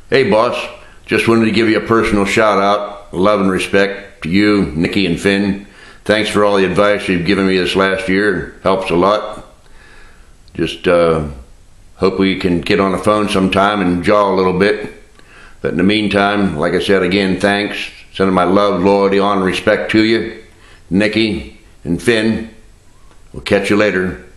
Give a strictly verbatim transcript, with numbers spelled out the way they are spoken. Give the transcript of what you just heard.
Hey boss, just wanted to give you a personal shout out, love and respect to you, Nikki and Finn. Thanks for all the advice you've given me this last year. It helps a lot. Just uh, hope we can get on the phone sometime and jaw a little bit. But in the meantime, like I said again, thanks. Sending my love, loyalty, honor, and respect to you, Nikki and Finn. We'll catch you later.